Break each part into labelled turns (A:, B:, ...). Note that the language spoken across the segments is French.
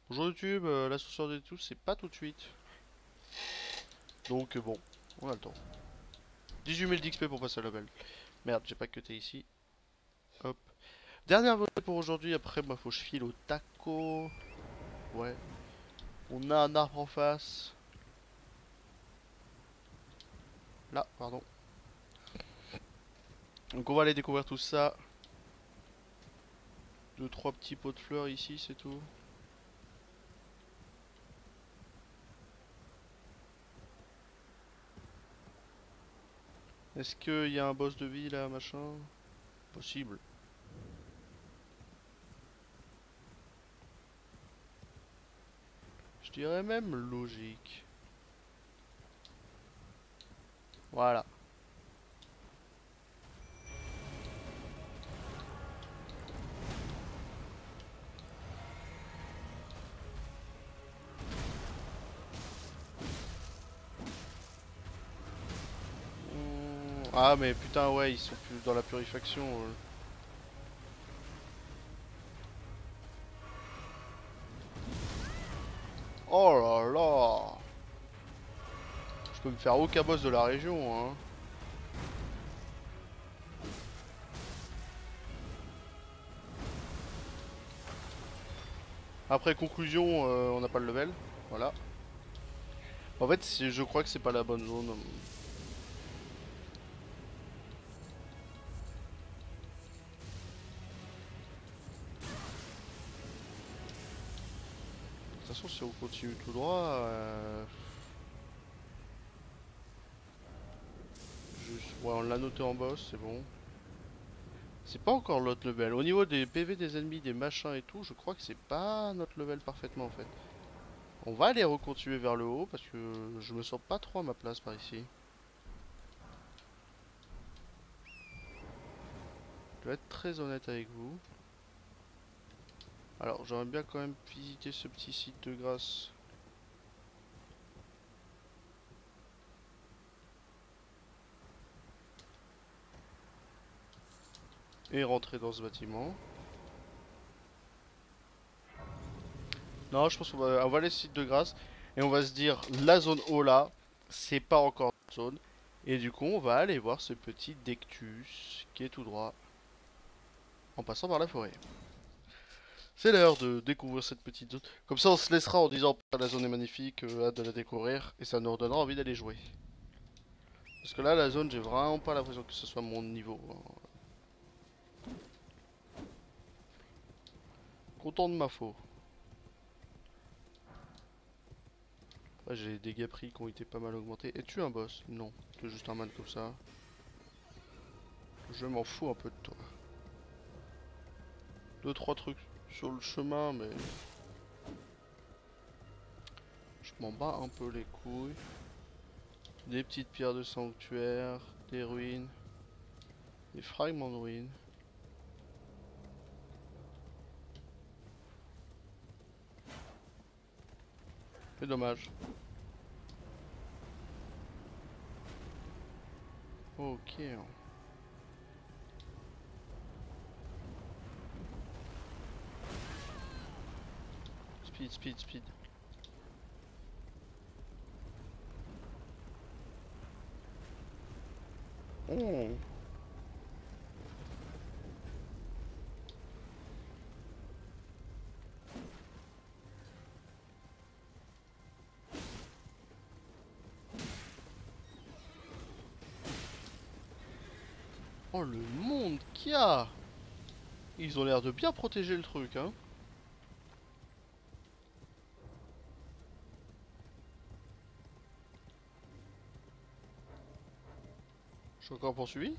A: Bonjour YouTube, l'ascenseur des tous, c'est pas tout de suite. Donc bon, on a le temps. 18 000 d'XP pour passer à level. Merde, j'ai pas cuté ici. Hop. Dernière volée pour aujourd'hui, après moi faut que je file au taco. Ouais. On a un arbre en face. Là, pardon. Donc on va aller découvrir tout ça. Deux, trois petits pots de fleurs ici, c'est tout. Est-ce qu'il y a un boss de vie là, machin? Possible. Je dirais même logique. Voilà. Ah mais putain ouais, ils sont plus dans la purification. Oh là là! Je peux me faire aucun boss de la région, hein. Après conclusion, on n'a pas le level. Voilà. En fait, je crois que c'est pas la bonne zone. De toute façon, si on continue tout droit, ouais, on l'a noté en boss, c'est bon. C'est pas encore notre level. Au niveau des PV des ennemis, des machins et tout, je crois que c'est pas notre level parfaitement en fait. On va aller recontinuer vers le haut parce que je me sens pas trop à ma place par ici. Je vais être très honnête avec vous. Alors, j'aimerais bien quand même visiter ce petit site de grâce. Et rentrer dans ce bâtiment. Non, je pense qu'on va aller site de grâce et on va se dire la zone haut là, c'est pas encore notre zone. Et du coup, on va aller voir ce petit Dectus qui est tout droit en passant par la forêt. C'est l'heure de découvrir cette petite zone. Comme ça, on se laissera en disant la zone est magnifique, hâte de la découvrir et ça nous redonnera envie d'aller jouer. Parce que là, la zone, j'ai vraiment pas l'impression que ce soit mon niveau, hein. Content de ma faux. Ouais, j'ai des dégâts pris qui ont été pas mal augmentés. Es-tu un boss? Non, tu es juste un man comme ça. Je m'en fous un peu de toi. Deux, trois trucs sur le chemin, mais je m'en bats un peu les couilles. Des petites pierres de sanctuaire, des ruines, des fragments de ruines. C'est dommage. Ok. Speed, speed, speed. Oh. Oh, le monde qu'il y a! Ils ont l'air de bien protéger le truc, hein. Je suis encore poursuivi?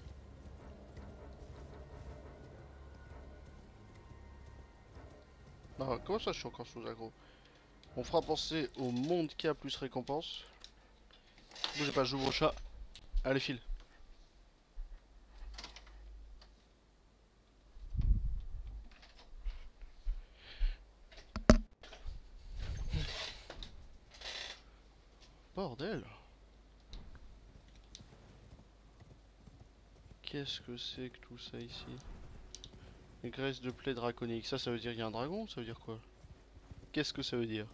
A: Ah, comment ça, je suis encore sous aggro? On fera penser au monde qu'il y a plus récompense. Bougez pas, j'ouvre au chat. Allez, file. Bordel! Qu'est-ce que c'est que tout ça ici? Les graisses de plaie draconique. Ça veut dire qu'il y a un dragon? Ça veut dire quoi? Qu'est-ce que ça veut dire?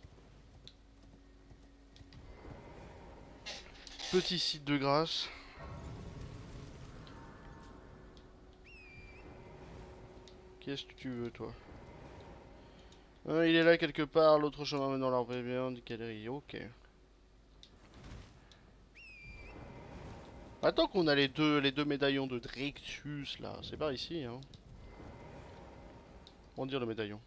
A: Petit site de grâce. Qu'est-ce que tu veux, toi? Il est là quelque part, l'autre chemin menant l'arbre bien du galerie. Ok. Attends qu'on a les deux médaillons de Drictus là. C'est par ici, hein. On dire le médaillon.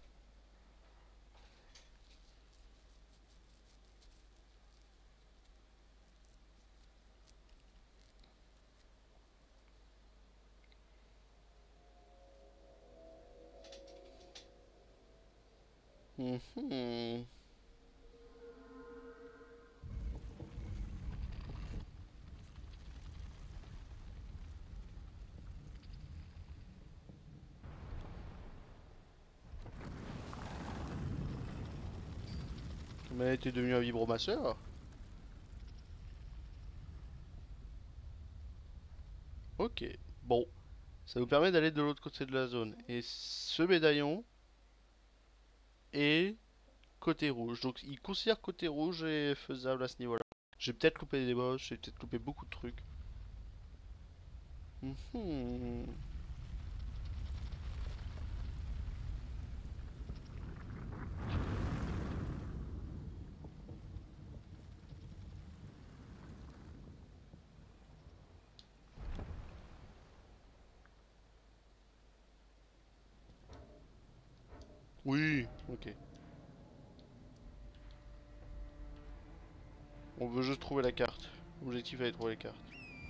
A: Mhm. Mais t'es devenu un vibromasseur? Ok. Bon. Ça nous permet d'aller de l'autre côté de la zone. Et ce médaillon est côté rouge. Donc il considère côté rouge est faisable à ce niveau-là. J'ai peut-être loupé des boss, j'ai peut-être loupé beaucoup de trucs. Mhm. Oui, ok. On veut juste trouver la carte. L'objectif est de trouver les cartes.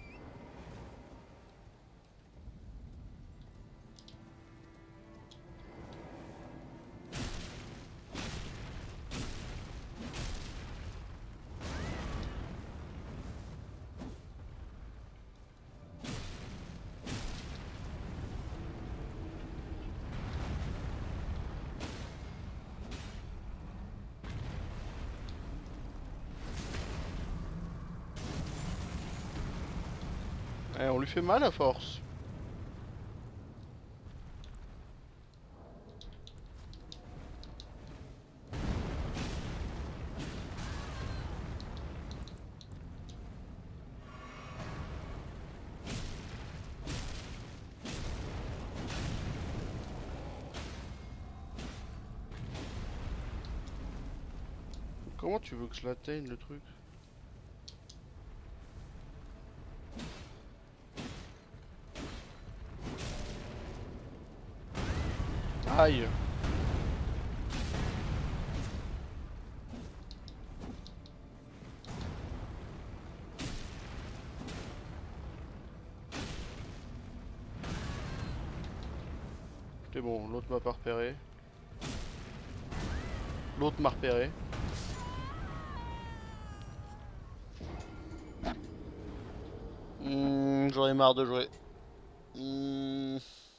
A: Eh, on lui fait mal à force. Comment tu veux que je l'atteigne le truc? Aïe. C'est bon, l'autre m'a pas repéré. L'autre m'a repéré. J'en ai marre de jouer. Hmm,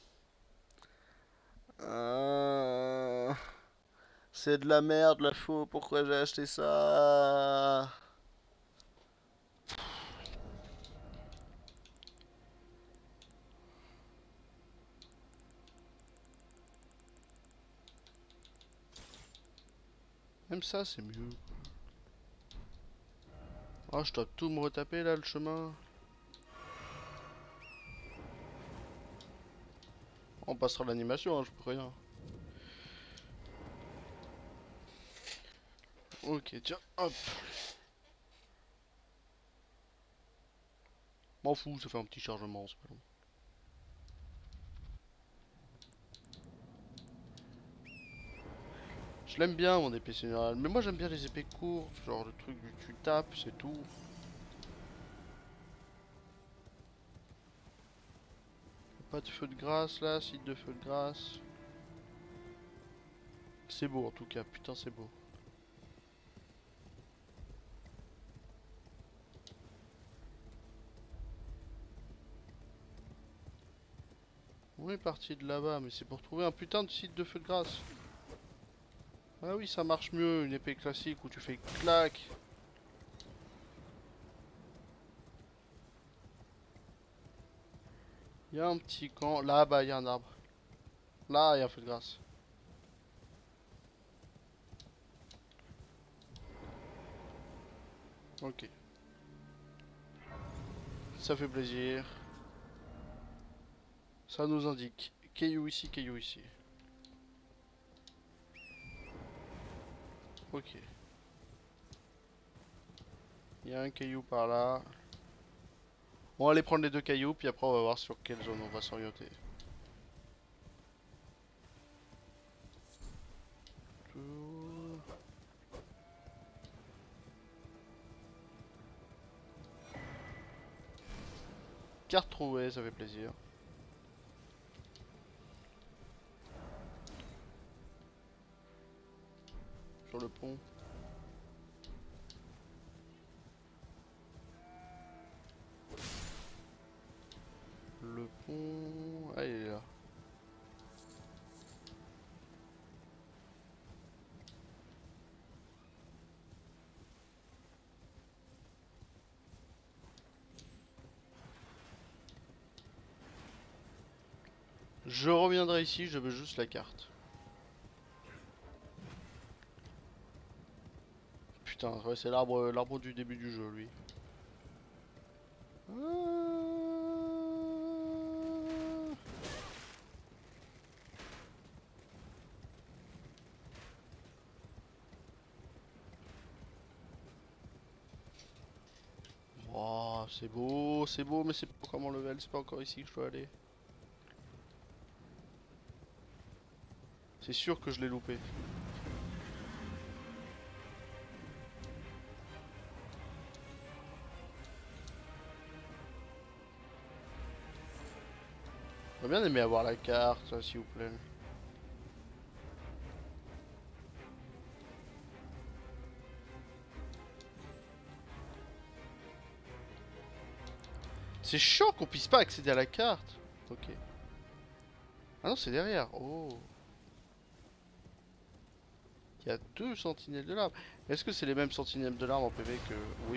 A: euh, C'est de la merde la faux, pourquoi j'ai acheté ça? Même ça c'est mieux. Oh, je dois tout me retaper là le chemin. On passera l'animation, hein, je peux rien. Ok, tiens, hop. M'en fous, ça fait un petit chargement, c'est pas long. Je l'aime bien mon épée générale, mais moi j'aime bien les épées courtes, genre le truc du tu tapes, c'est tout. Pas de feu de grâce là, site de feu de grâce. C'est beau en tout cas, putain c'est beau. On est parti de là-bas, mais c'est pour trouver un putain de site de feu de grâce. Ah oui, ça marche mieux, une épée classique où tu fais clac. Il y a un petit camp, là-bas il y a un arbre. Là il y a un feu de grâce. Ok. Ça fait plaisir. Ça nous indique caillou ici, caillou ici. Ok. Il y a un caillou par là. On va aller prendre les deux cailloux, puis après on va voir sur quelle zone on va s'orienter. Carte trouvée, ça fait plaisir. Sur le pont. Le pont... Ah, il est là. Je reviendrai ici, je veux juste la carte. Putain, ouais, c'est l'arbre du début du jeu, lui. Oh, c'est beau, mais c'est pas encore mon level, c'est pas encore ici que je dois aller. C'est sûr que je l'ai loupé. J'aurais bien aimé avoir la carte, s'il vous plaît. C'est chiant qu'on puisse pas accéder à la carte. Ok. Ah non, c'est derrière. Oh. Il y a deux sentinelles de l'arbre. Est-ce que c'est les mêmes sentinelles de l'arbre en PV que... Oui.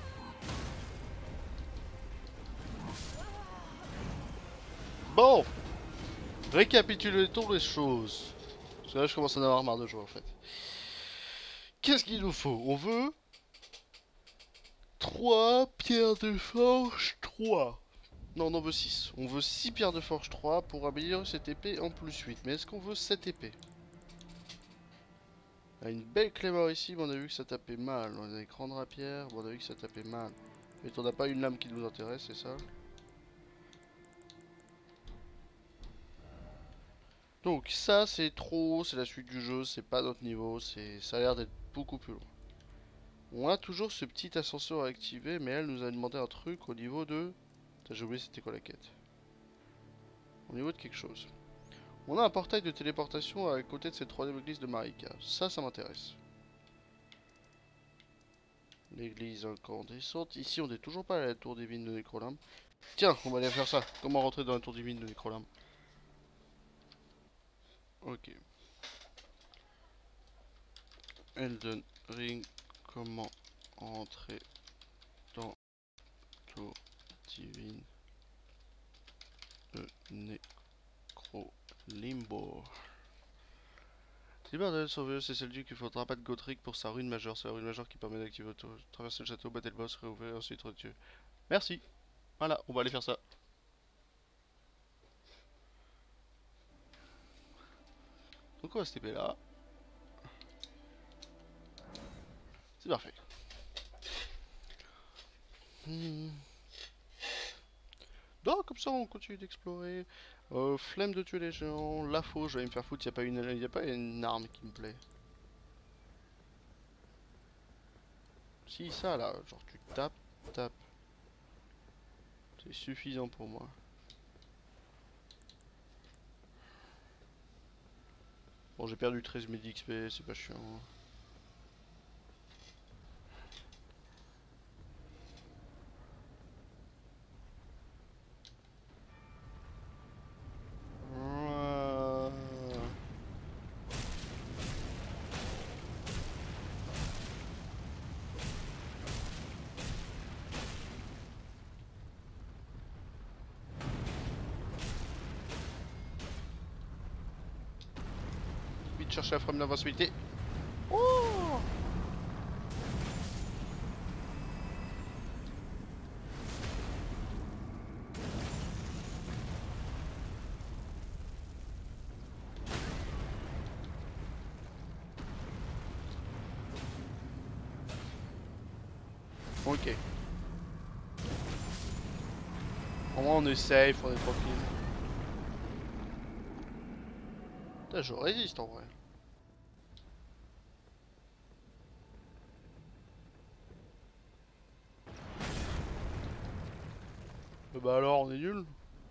A: Bon. Récapitulons les choses. Parce que là, je commence à en avoir marre de jouer en fait. Qu'est-ce qu'il nous faut? On veut 3 pierres de forge 3. Non, on en veut 6. On veut 6 pierres de forge 3 pour améliorer cette épée en plus 8. Mais est-ce qu'on veut cette épée? On a une belle clé mort ici, mais on a vu que ça tapait mal. On a des grandes rapières, mais on a vu que ça tapait mal. Mais on n'a pas une lame qui nous intéresse, c'est ça? Donc ça c'est trop, c'est la suite du jeu, c'est pas notre niveau, ça a l'air d'être beaucoup plus loin. On a toujours ce petit ascenseur à activer, mais elle nous a demandé un truc au niveau de... J'ai oublié c'était quoi la quête. Au niveau de quelque chose. On a un portail de téléportation à côté de cette troisième église de Marika. Ça m'intéresse. L'église incandescente. Ici, on n'est toujours pas à la tour divine de Necrolam. Tiens, on va aller faire ça. Comment rentrer dans la tour divine de Necrolam? Ok. Elden Ring. Comment entrer dans la tour divine de Necrolimbo. Cyber sauveuse, c'est celle du qu'il faudra pas de Gotrek pour sa rune majeure. C'est la rune majeure qui permet d'activer traverser le château, battre le boss, réouvrir, ensuite retirer. Merci. Voilà, on va aller faire ça. Donc on va se TP là. C'est parfait. Donc comme ça on continue d'explorer. Flemme de tuer les géants. La faux, je vais me faire foutre, y a pas une arme qui me plaît. Si ça là, genre tu tapes. C'est suffisant pour moi. Bon j'ai perdu 13 000 d'XP, c'est pas chiant. Vite chercher la frame d'invincibilité. Oh! Ok. Au moins on est safe, on est tranquille. Putain, je résiste en vrai. Bah alors on est nul.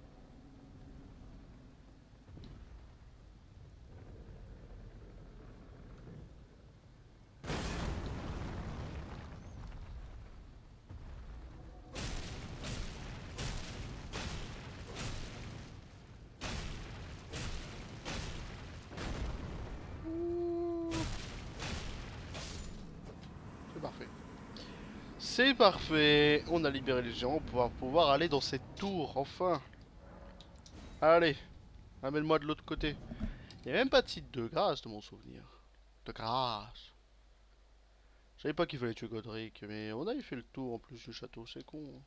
A: C'est parfait. C'est parfait. On a libéré les géants pour pouvoir aller dans cette tour, enfin. Allez, amène-moi de l'autre côté. Il n'y a même pas de site de grâce de mon souvenir. De grâce. Je savais pas qu'il fallait tuer Godric, mais on avait fait le tour en plus du château, c'est con.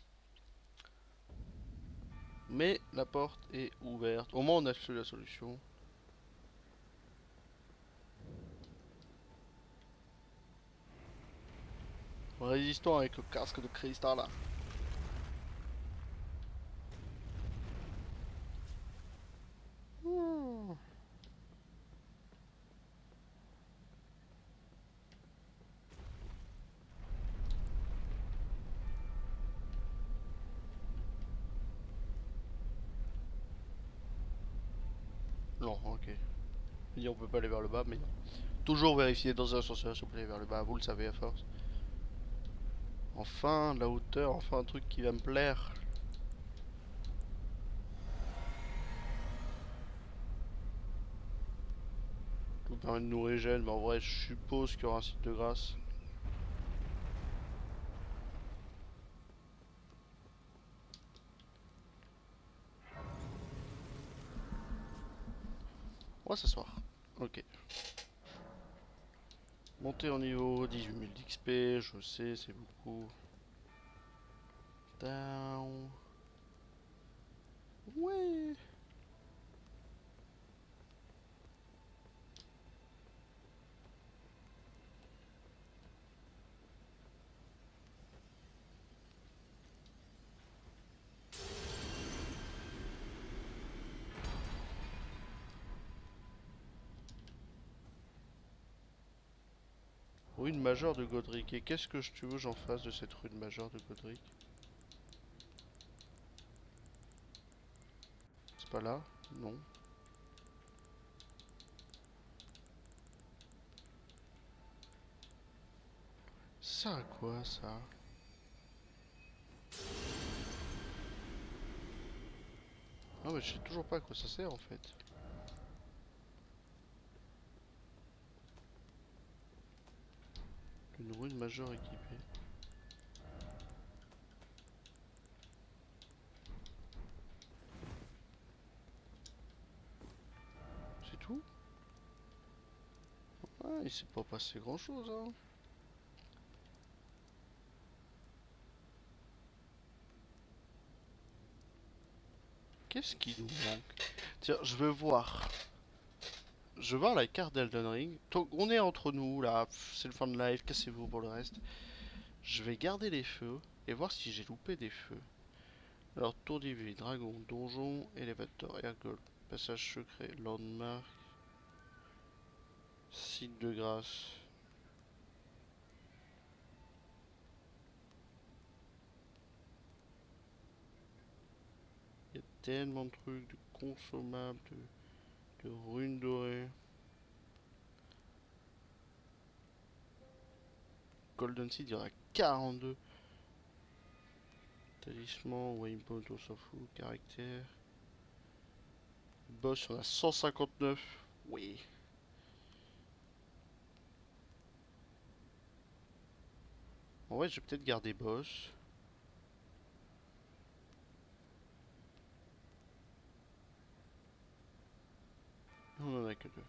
A: Mais la porte est ouverte. Au moins on a su la solution. Résistant avec le casque de cristal là. Hmm. Non, ok. On peut pas aller vers le bas, mais non. Toujours vérifier dans un ascenseur si on peut aller vers le bas, vous le savez à force. Enfin, la hauteur, enfin un truc qui va me plaire. Qui nous permet de nous régénérer, mais en vrai, je suppose qu'il y aura un site de grâce. On va s'asseoir. Ok. Monter en niveau, 18 000 d'XP, je sais, c'est beaucoup. Down. Ouais. Rune majeure de Godric. Et qu'est-ce que tu veux j'en fasse de cette rune majeure de Godric? C'est pas là? Non. Ça à quoi ça? Non mais je sais toujours pas à quoi ça sert en fait. Une rune majeure équipée. C'est tout? Ah, il s'est pas passé grand chose hein. Qu'est-ce qui nous manque? Tiens, je veux voir. Je veux voir la carte d'Elden Ring. On est entre nous là, c'est le fin de live, cassez-vous pour le reste. Je vais garder les feux et voir si j'ai loupé des feux. Alors, tour divine, dragon, donjon, élévateur, ergol, passage secret, landmark, site de grâce. Il y a tellement de trucs, de consommables, de runes dorées. Golden Seed, il y en a 42. Talisman, Waypoint, on s'en fout. Caractère. Boss, on a 159. Oui. En vrai, je vais peut-être garder boss. On en a que deux.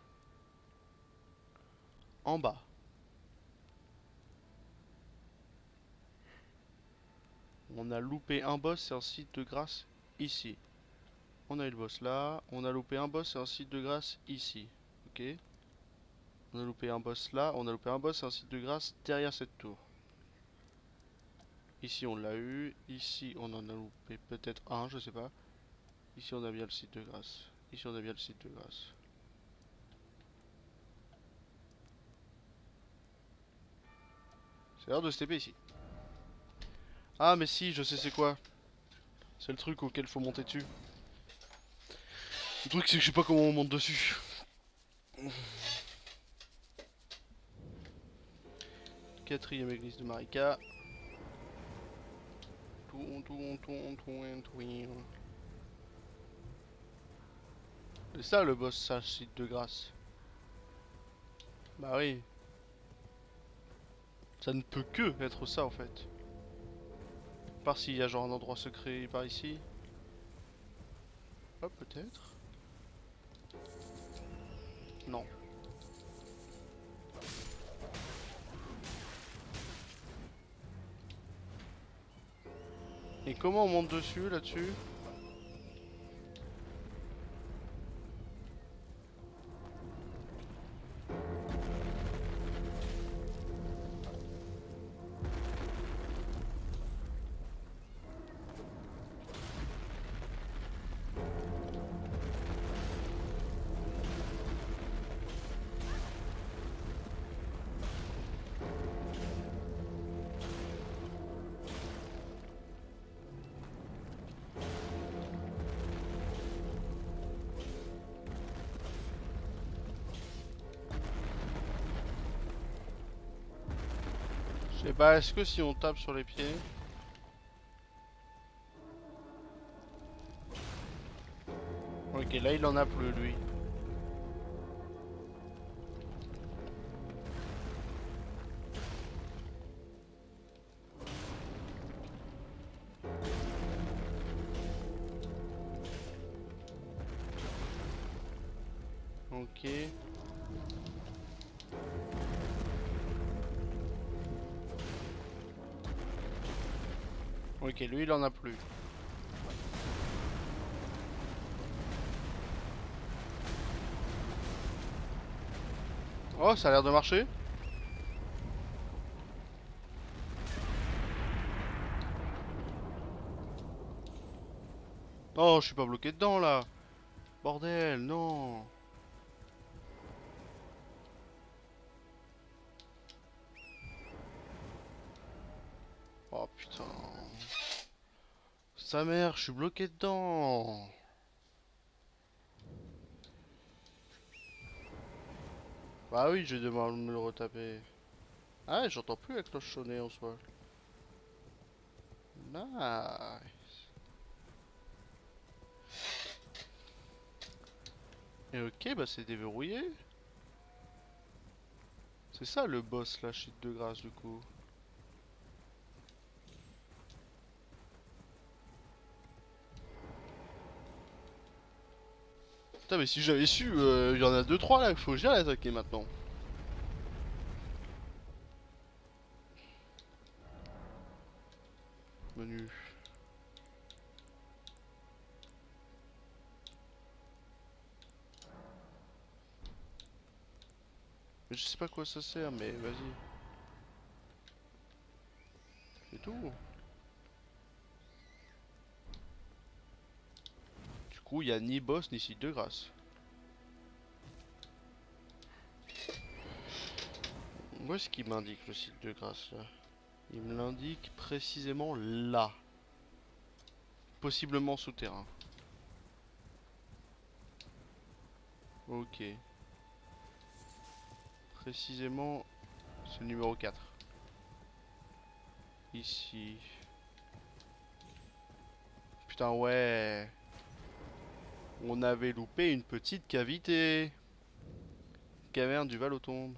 A: En bas. On a loupé un boss et un site de grâce ici. On a eu le boss là. On a loupé un boss et un site de grâce ici. Ok. On a loupé un boss là. On a loupé un boss et un site de grâce derrière cette tour. Ici on l'a eu. Ici on en a loupé peut-être un, je sais pas. Ici on a bien le site de grâce. Ici on a bien le site de grâce. C'est l'heure de se TP ici. Ah mais si, je sais c'est quoi. C'est le truc auquel faut monter dessus. Le truc c'est que je sais pas comment on monte dessus. Quatrième église de Marika. C'est ça le boss, ça, site de grâce. Bah oui. Ça ne peut que être ça en fait. À part s'il y a genre un endroit secret par ici. Oh peut-être. Non. Et comment on monte dessus là-dessus? Je sais pas, est-ce que si on tape sur les pieds... Ok, là il en a plus lui. Ok. Ok, lui il en a plus. Oh, ça a l'air de marcher. Oh, je suis pas bloqué dedans là. Bordel, non. Oh putain. Sa mère, je suis bloqué dedans. Bah oui, je vais devoir me le retaper. Ah, j'entends plus la cloche sonner en soi. Nice. Et ok, bah c'est déverrouillé. C'est ça le boss, la chute de grâce du coup. Putain, mais si j'avais su, il y en a deux trois là qu'il faut que j'aille attaquer maintenant. Menu. Mais je sais pas quoi ça sert, mais vas-y. C'est tout. Du coup, il y a ni boss ni site de grâce. Où est-ce qu'il m'indique le site de grâce là? Il me l'indique précisément là. Possiblement souterrain. Ok. Précisément, c'est le numéro 4. Ici. Putain, ouais. On avait loupé une petite cavité. Caverne du Val-aux-Tombes.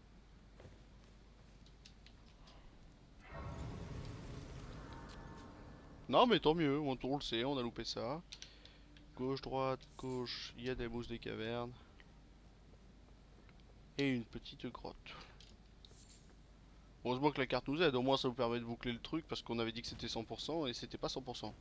A: Non, mais tant mieux, on le sait, on a loupé ça. Gauche, droite, gauche, il y a des mousses des cavernes. Et une petite grotte. Heureusement que la carte nous aide, au moins ça vous permet de boucler le truc parce qu'on avait dit que c'était 100% et c'était pas 100%.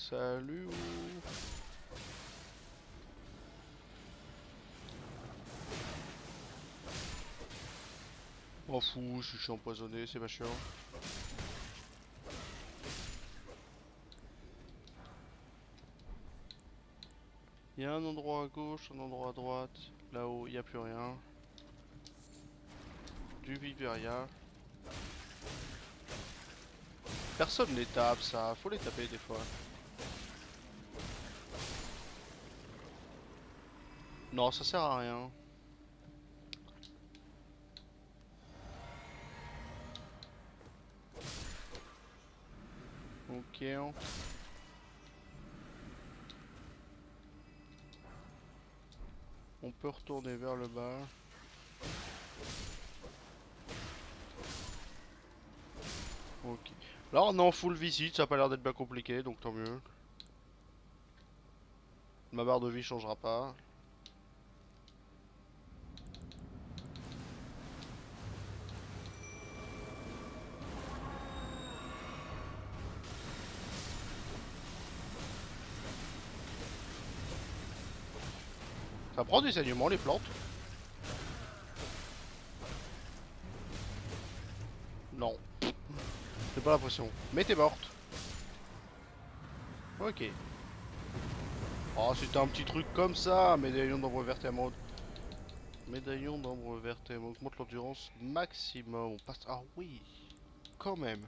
A: Salut. M'en fous, je suis empoisonné, c'est pas chiant. Il y a un endroit à gauche, un endroit à droite. Là-haut, il n'y a plus rien. Du Viveria. Personne les tape, ça. Faut les taper des fois. Non, ça sert à rien. Ok. On peut retourner vers le bas. Ok. Là on est en full visite, ça a pas l'air d'être bien compliqué, donc tant mieux. Ma barre de vie changera pas. Ça prend des saignements les plantes? Non. J'ai pas l'impression. Mais t'es morte. Ok. Oh, c'était un petit truc comme ça. Médaillon d'ambre verte et amande. Médaillon d'ambre verte et amande. Augmente l'endurance maximum. On passe. Ah oui. Quand même.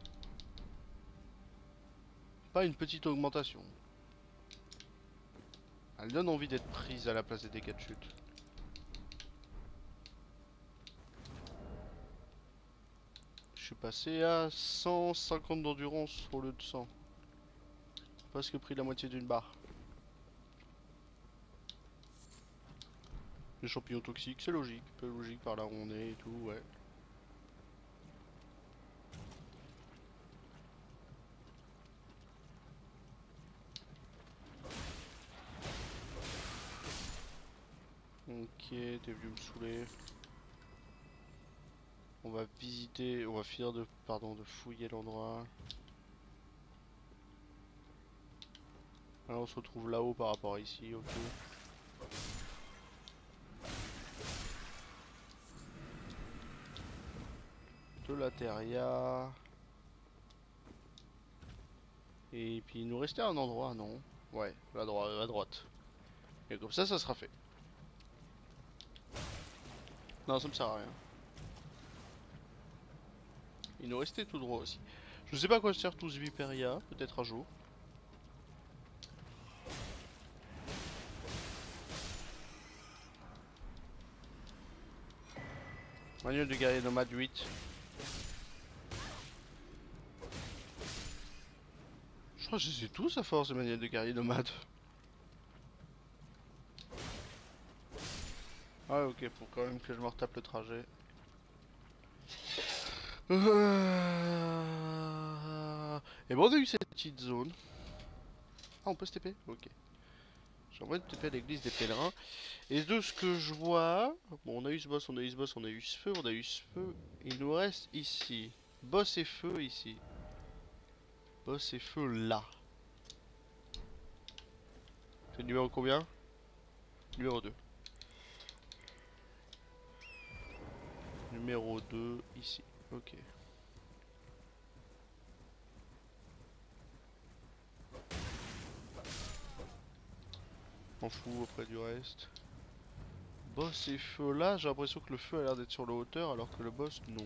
A: Pas une petite augmentation. Elle donne envie d'être prise à la place des dégâts de chute. Je suis passé à 150 d'endurance au lieu de 100. Presque pris la moitié d'une barre. Les champignons toxiques, c'est logique. Peu logique par là où on est et tout, ouais. Ok, t'es venu me saouler. On va visiter, on va finir de, pardon, de fouiller l'endroit. Alors on se retrouve là-haut par rapport à ici, ok. De la Terria. Et puis il nous restait un endroit, non? Ouais, la droite, à droite. Et comme ça sera fait. Non, ça me sert à rien. Il nous restait tout droit aussi. Je sais pas à quoi sert tout ce Viperia, peut-être un jour. Manuel de guerrier nomade 8. Je crois que je les ai tous à force de manuel de guerrier nomade. Ah ok, faut quand même que je me retape le trajet. Et bon, on a eu cette petite zone. Ah, on peut se TP? Ok. J'ai envie de TP à l'église des pèlerins. Et de ce que je vois... Bon, on a eu ce boss, on a eu ce boss, on a eu ce feu, on a eu ce feu. Il nous reste ici. Boss et feu ici. Boss et feu là. C'est le numéro combien? Numéro 2. Numéro 2 ici. Ok. M'en fous après du reste. Boss et feu là, j'ai l'impression que le feu a l'air d'être sur la hauteur alors que le boss non.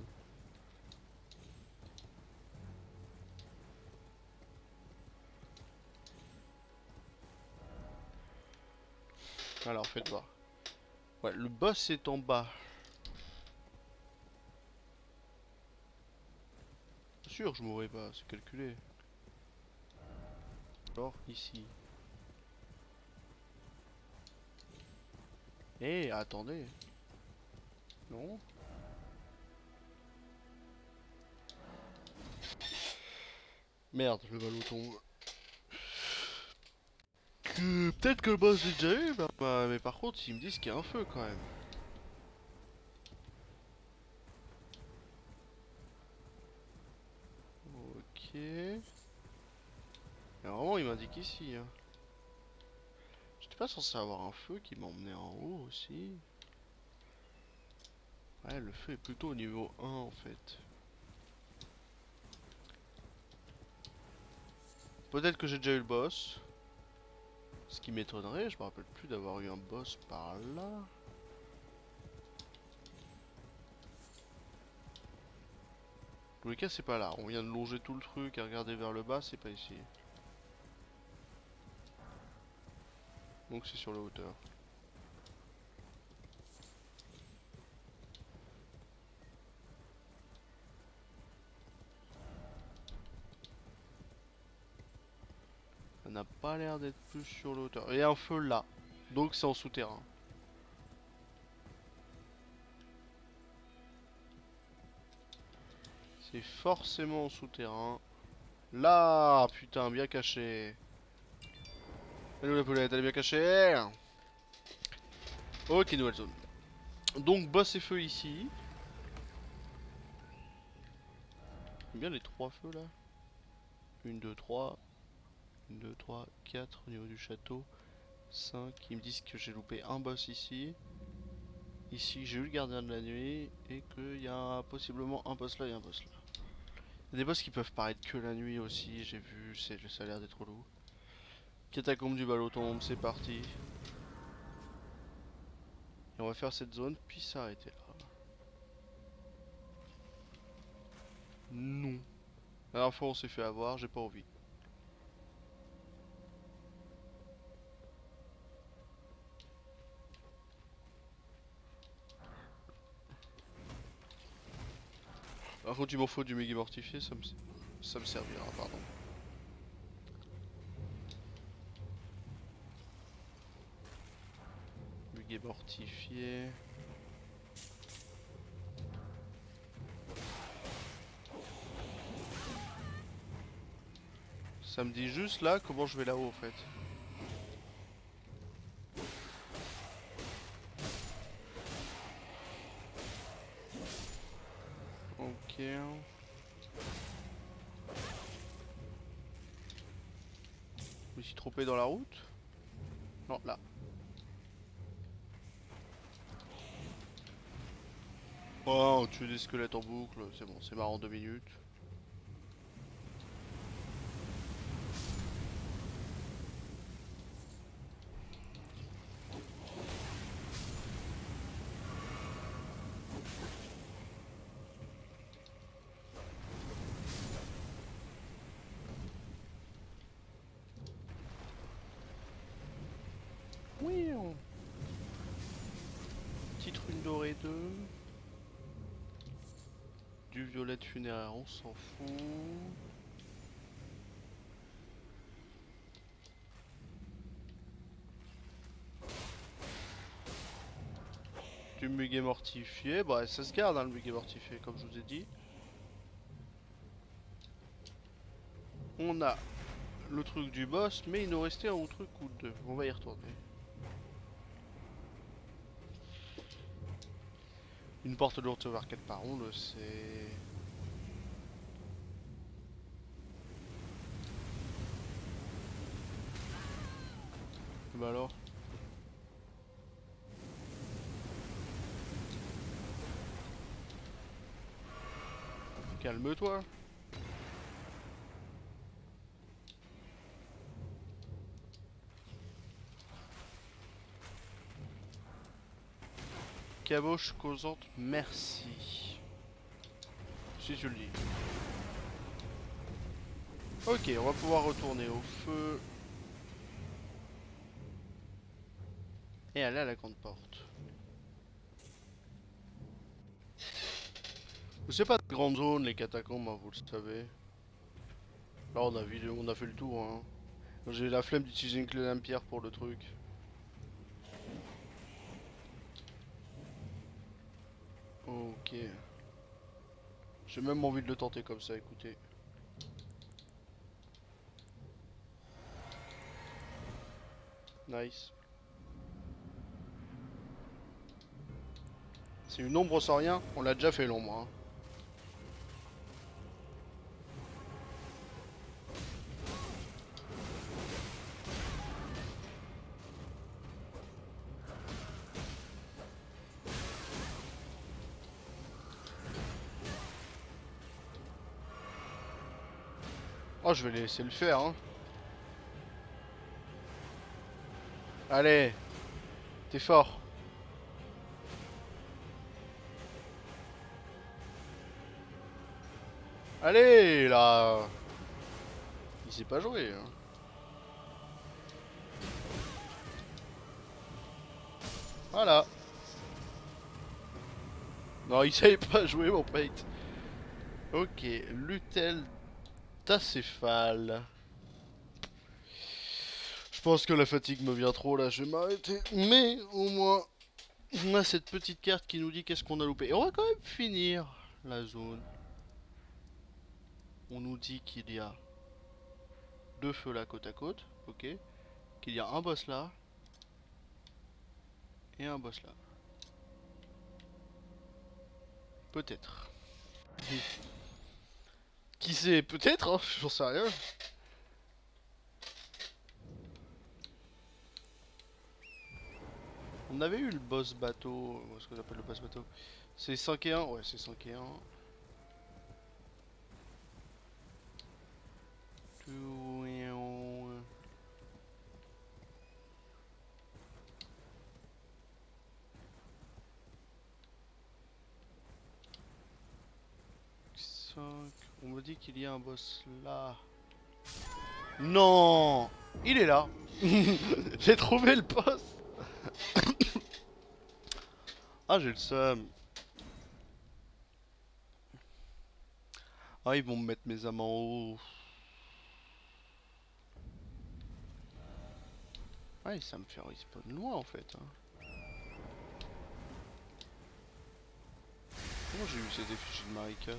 A: Alors faites voir. Ouais, le boss est en bas. Bien sûr, je mourrai pas, c'est calculé. Alors ici. Eh, attendez. Non? Merde, le ballon tombe. Peut-être que le boss j'ai déjà eu, mais par contre, ils me disent qu'il y a un feu quand même. Ok. Et vraiment, il m'a indique ici. Hein. J'étais pas censé avoir un feu qui m'emmenait en haut aussi. Ouais, le feu est plutôt au niveau 1 en fait. Peut-être que j'ai déjà eu le boss. Ce qui m'étonnerait, je me rappelle plus d'avoir eu un boss par là. En tous les cas, c'est pas là. On vient de longer tout le truc et regarder vers le bas, c'est pas ici. Donc c'est sur la hauteur. Ça n'a pas l'air d'être plus sur la hauteur. Il y a un feu là. Donc c'est en souterrain. C'est forcément en souterrain. Là, putain, bien caché. Elle est où la poulette? Elle est bien cachée. Ok, nouvelle zone. Donc boss et feu ici. J'aime bien les 3 feux là. 1, 2, 3. 1, 2, 3, 4 au niveau du château. 5. Ils me disent que j'ai loupé un boss ici. Ici, j'ai eu le gardien de la nuit. Et qu'il y a possiblement un boss là et un boss là. Il y a des boss qui peuvent paraître que la nuit aussi. J'ai vu, ça a l'air d'être relou. Catacombe du ballottombe, c'est parti. Et on va faire cette zone, puis s'arrêter là. Non. La dernière fois on s'est fait avoir, j'ai pas envie. Par contre il m'en faut du méga mortifié, ça me servira, pardon. Méga mortifié. Ça me dit juste là comment je vais là-haut en fait. Ok. Je me suis trompé dans la route? Non, là. Oh, on tue des squelettes en boucle, c'est bon, c'est marrant 2 minutes. Oui. Petite rune dorée 2. Du violette funéraire, on s'en fout. Du muguet mortifié, bah ça se garde hein, le muguet mortifié comme je vous ai dit. On a le truc du boss, mais il nous restait un truc ou deux. On va y retourner. Une porte de haute arcade par on le sait. Bah alors. Calme-toi. Caboche causante, merci. Si tu le dis. Ok, on va pouvoir retourner au feu. Et aller à la grande porte. C'est pas de grande zone les catacombes, hein, vous le savez. Là on a fait le tour. Hein. J'ai la flemme d'utiliser une clé d'Ampère pour le truc. Ok. J'ai même envie de le tenter comme ça, écoutez. Nice. C'est une ombre sans rien, on l'a déjà fait l'ombre. Hein. Oh, je vais les laisser le faire, hein. Allez, t'es fort. Allez, là. Il sait pas jouer, hein. Voilà. Non, il savait pas jouer, mon pote. Ok, Lutel d'acéphale. Je pense que la fatigue me vient trop là, je vais m'arrêter. Mais au moins, on a cette petite carte qui nous dit qu'est-ce qu'on a loupé. Et on va quand même finir la zone. On nous dit qu'il y a deux feux là côte à côte, ok. Qu'il y a un boss là et un boss là. Peut-être. Qui sait? Peut-être, hein, j'en sais rien. On avait eu le boss bateau, ce qu'on appelle le boss bateau. C'est 5 et 1, ouais c'est 5 et 1. 5. On me dit qu'il y a un boss là. Non, il est là. J'ai trouvé le boss. Ah, j'ai le seum. Ah, ils vont me mettre mes âmes en haut. Ouais, ça me fait respawn loin en fait, hein. Comment j'ai eu ces effigies de Marika?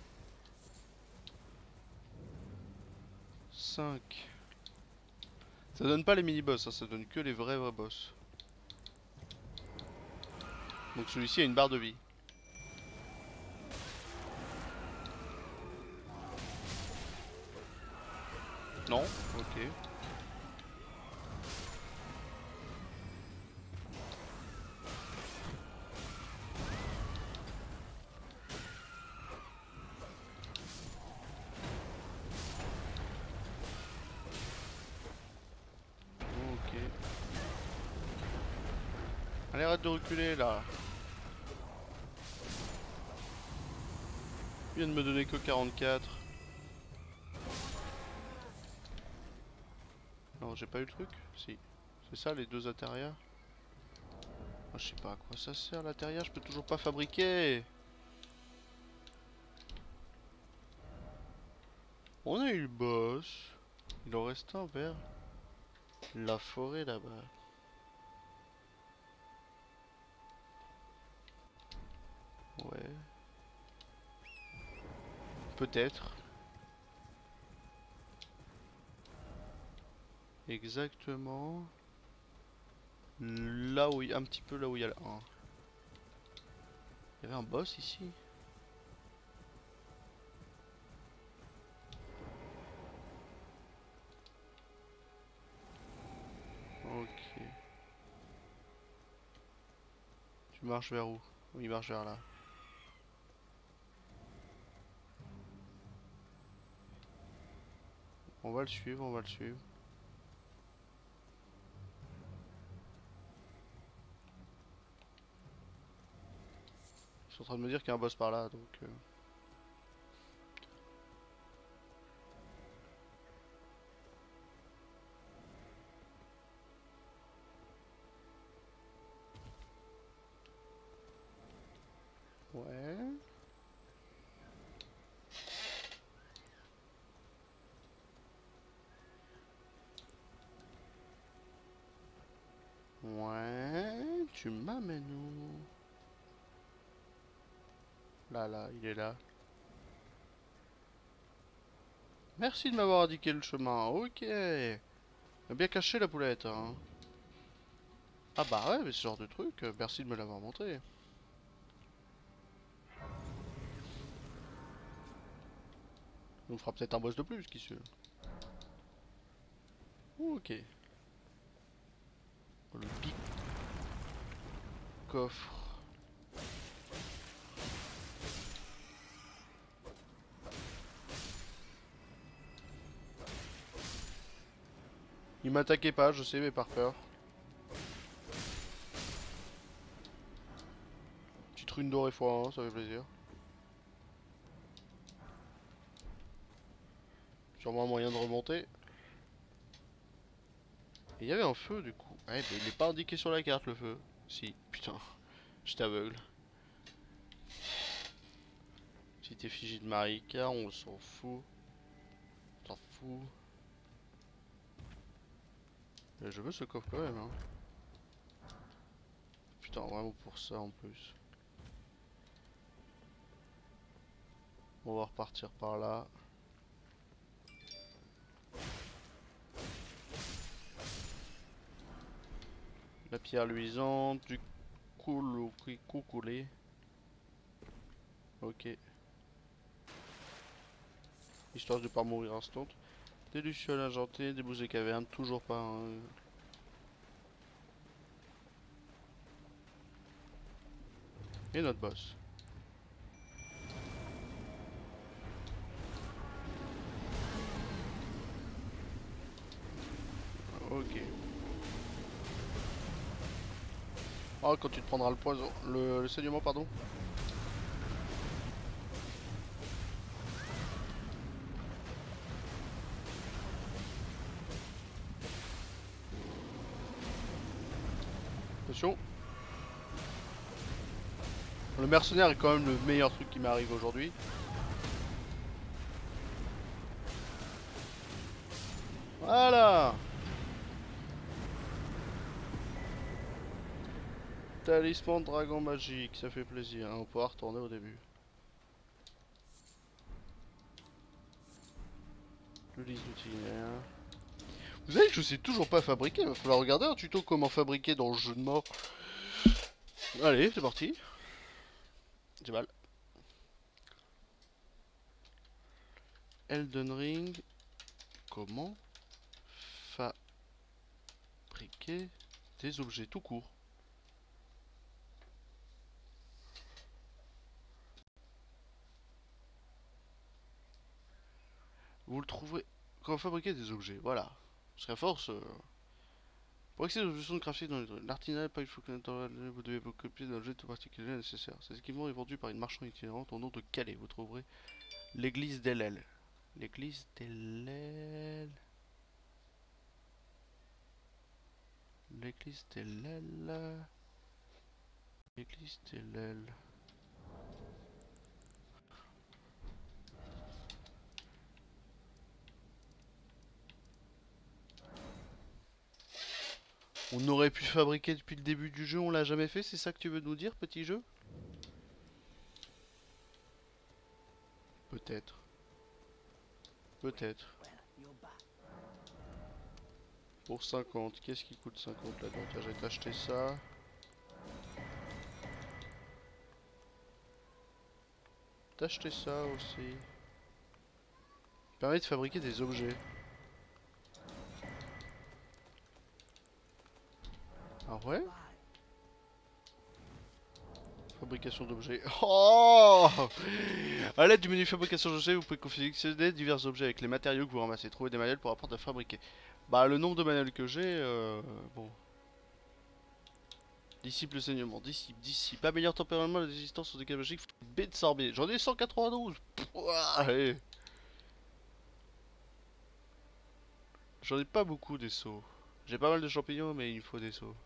A: 5. Ça donne pas les mini-boss, hein, ça donne que les vrais boss. Donc celui-ci a une barre de vie. Non? Ok. Ok. Allez, arrête de reculer là. Il vient de me donner que 44. Non, j'ai pas eu le truc? Si. C'est ça les deux intérieurs? Ah, je sais pas à quoi ça sert l'intérieur, je peux toujours pas fabriquer. On a eu le boss. Il en reste un vers la forêt là-bas. Ouais. Peut-être. Exactement. Là où il y a un petit peu là où il y a le 1. Il y avait un boss ici. Ok. Tu marches vers où? Oui, il marche vers là. On va le suivre, on va le suivre. Je suis en train de me dire qu'il y a un boss par là, donc... Ouais. Ouais. Tu m'amènes où? Là, là, il est là. Merci de m'avoir indiqué le chemin. Ok. Bien caché la poulette, hein. Ah bah ouais, mais ce genre de truc, merci de me l'avoir montré. On fera peut-être un boss de plus, qui sait. Ok. Le big coffre. Il m'attaquait pas, je sais, mais par peur. Petite rune dorée x1, ça fait plaisir. Sûrement un moyen de remonter. Et il y avait un feu du coup. Ouais, mais il est pas indiqué sur la carte le feu. Si, putain, j'étais aveugle. Petite effigie de Marika, on s'en fout. On s'en fout. Mais je veux ce coffre quand même, hein. Putain, vraiment pour ça en plus. On va repartir par là. La pierre luisante, du coucoulé. Ok. Histoire de pas mourir instant. Des lucioles argentées, des bouses de caverne, toujours pas. Hein. Et notre boss. Ok. Oh, quand tu te prendras le poison, le saignement, pardon. Attention. Le mercenaire est quand même le meilleur truc qui m'arrive aujourd'hui. Voilà. Talisman de dragon magique, ça fait plaisir. On pourra retourner au début. Le liste d'itinéraire. Vous savez que je sais toujours pas fabriquer. Il va falloir regarder un tuto comment fabriquer dans le jeu de mort. Allez, c'est parti. J'ai mal. Elden Ring. Comment fabriquer des objets tout court. Vous le trouverez. Comment fabriquer des objets, voilà. Parce qu'à force. Pour accéder aux options de graphique dans l'artisanat, pas il faut que vous devez vous copier d'un objet tout particulier nécessaire. Ces équipements est vendu par une marchande itinérante au nom de Calais. Vous trouverez l'église d'Hélène. L'église d'Hélène. L'église d'Hélène. L'église d'Hélène. On aurait pu fabriquer depuis le début du jeu, on l'a jamais fait, c'est ça que tu veux nous dire, petit jeu? Peut-être. Peut-être. Pour 50, qu'est-ce qui coûte 50 là-dedans? Tiens, je vais t'acheter ça. T'acheter ça aussi. Permet de fabriquer des objets. Ah ouais? Fabrication d'objets. Oh! À l'aide du menu fabrication d'objets, vous pouvez confectionner divers objets avec les matériaux que vous ramassez. Trouver des manuels pour apprendre à fabriquer. Bah, le nombre de manuels que j'ai, bon. Disciple saignement, disciple. Améliore temporairement la résistance aux dégâts magiques. B de sorbier. J'en ai 192. Allez. J'en ai pas beaucoup des sauts. J'ai pas mal de champignons, mais il me faut des sauts.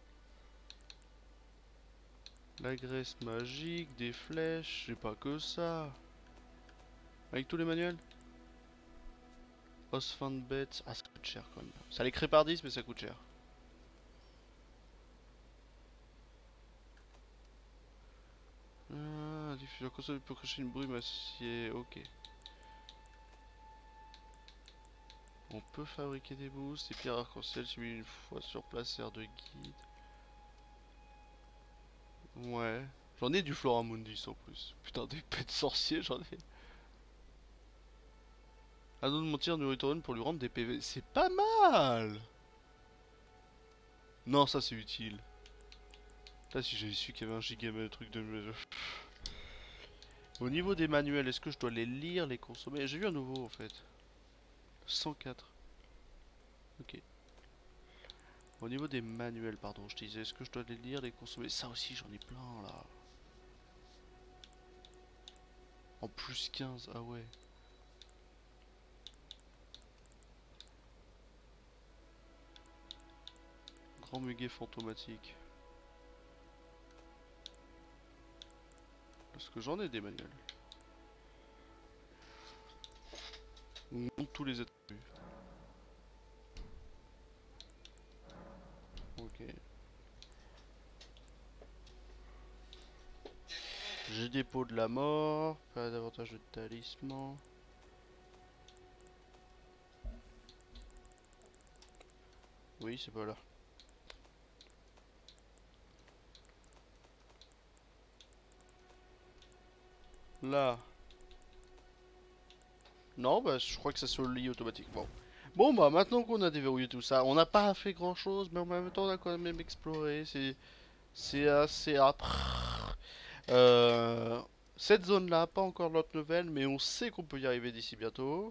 A: La graisse magique, des flèches, j'ai pas que ça. Avec tous les manuels. Os fin de bête. Ah, ça coûte cher quand même. Ça les crée par 10, mais ça coûte cher. Ah, diffuseur console pour cacher une brume acier. Ok. On peut fabriquer des boosts, des pierres arc-en-ciel suivies une fois sur place, sert de guide. Ouais. J'en ai du Floramundis en plus. Putain, des pets sorciers, j'en ai. Anneau de mentir Nuritorun pour lui rendre des PV. C'est pas mal! Non, ça c'est utile. Là, si j'avais su qu'il y avait un giga truc de. Au niveau des manuels, est-ce que je dois les lire, les consommer? J'ai vu un nouveau en fait. 104. Ok. Au niveau des manuels, pardon, je disais, est-ce que je dois les lire, les consommer? Ça aussi, j'en ai plein là. En plus 15, ah ouais. Grand muguet fantomatique. Est-ce que j'en ai des manuels? Non, tous les attributs. Ok. J'ai des pots de la mort, pas davantage de talisman. Oui, c'est pas là. Là. Non, bah je crois que ça se lit automatiquement. Bon bah maintenant qu'on a déverrouillé tout ça, on n'a pas fait grand chose, mais en même temps on a quand même exploré. C'est assez âpre. Euh, cette zone là, pas encore de notre nouvelle, mais on sait qu'on peut y arriver d'ici bientôt.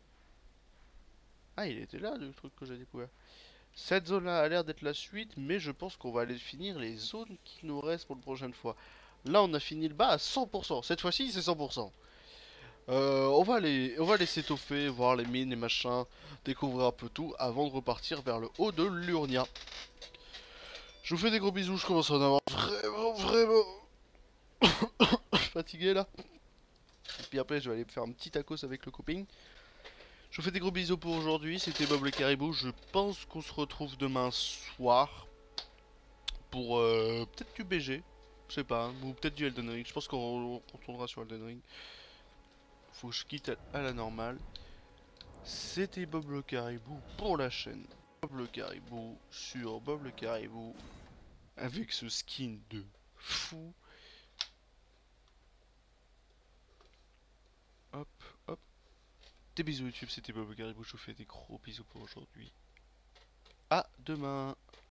A: Ah, il était là le truc que j'ai découvert. Cette zone là a l'air d'être la suite, mais je pense qu'on va aller finir les zones qui nous restent pour la prochaine fois. Là on a fini le bas à 100%, cette fois-ci c'est 100%. On va aller s'étoffer, voir les mines et machins, découvrir un peu tout avant de repartir vers le haut de l'Urnia. Je vous fais des gros bisous, je commence à en avoir vraiment fatigué là. Et puis après je vais aller me faire un petit tacos avec le coping. Je vous fais des gros bisous pour aujourd'hui, c'était Bob le Caribou, je pense qu'on se retrouve demain soir pour peut-être du BG, je sais pas, ou peut-être du Elden Ring, je pense qu'on retournera sur Elden Ring. Faut que je quitte à la normale. C'était Bob le Caribou pour la chaîne Bob le Caribou sur Bob le Caribou avec ce skin de fou. Hop, hop. Des bisous YouTube, c'était Bob le Caribou, je vous fais des gros bisous pour aujourd'hui. À demain.